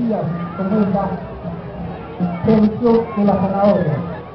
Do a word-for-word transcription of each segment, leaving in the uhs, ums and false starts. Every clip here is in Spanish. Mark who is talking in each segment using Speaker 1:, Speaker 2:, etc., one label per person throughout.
Speaker 1: días como esta producción de la zanahoria.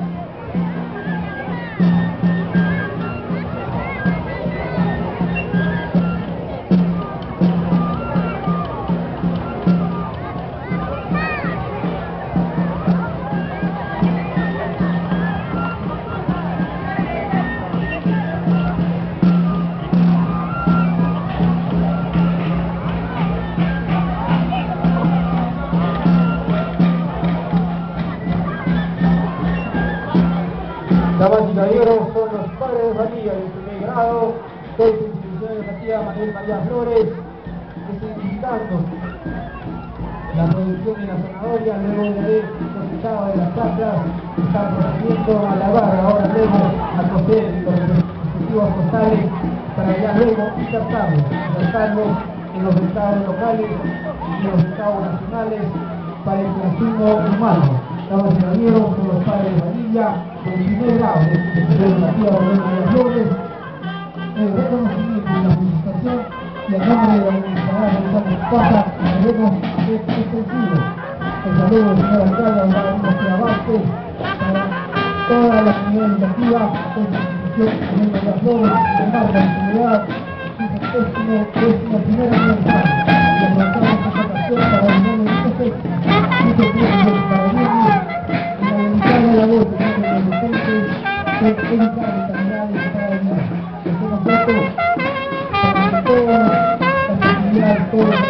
Speaker 1: Damas y caballeros, son los padres de familia del primer grado de la institución educativa Manuel María Flores, especificando la producción de la zanahoria luego de haber cosechado de las plantas, están procediendo a lavar ahora luego a cocer los respectivos costales para ya luego insertarlos, insertarlos en los mercados locales y en los mercados nacionales para el consumo humano. Damas y caballeros, son los padres de familia del primer grado de la institución educativa Manuel María Flores, el reconocimiento y la felicitación y en nombre de la Universidad de San Esposa, queremos extensivo el saludo del señor alcalde Augusto Abate para toda la comunidad educativa de la institución Manuel María Flores, que marca la comunidad su décimo, décimo primer aniversario. Y aprovechamos esta ocasión para brindarle entonces muchos tiempos para venir en la delicada labor que hacen los docentes de educar de calidad y para el día. Hacemos esto para que todas las actividades, todos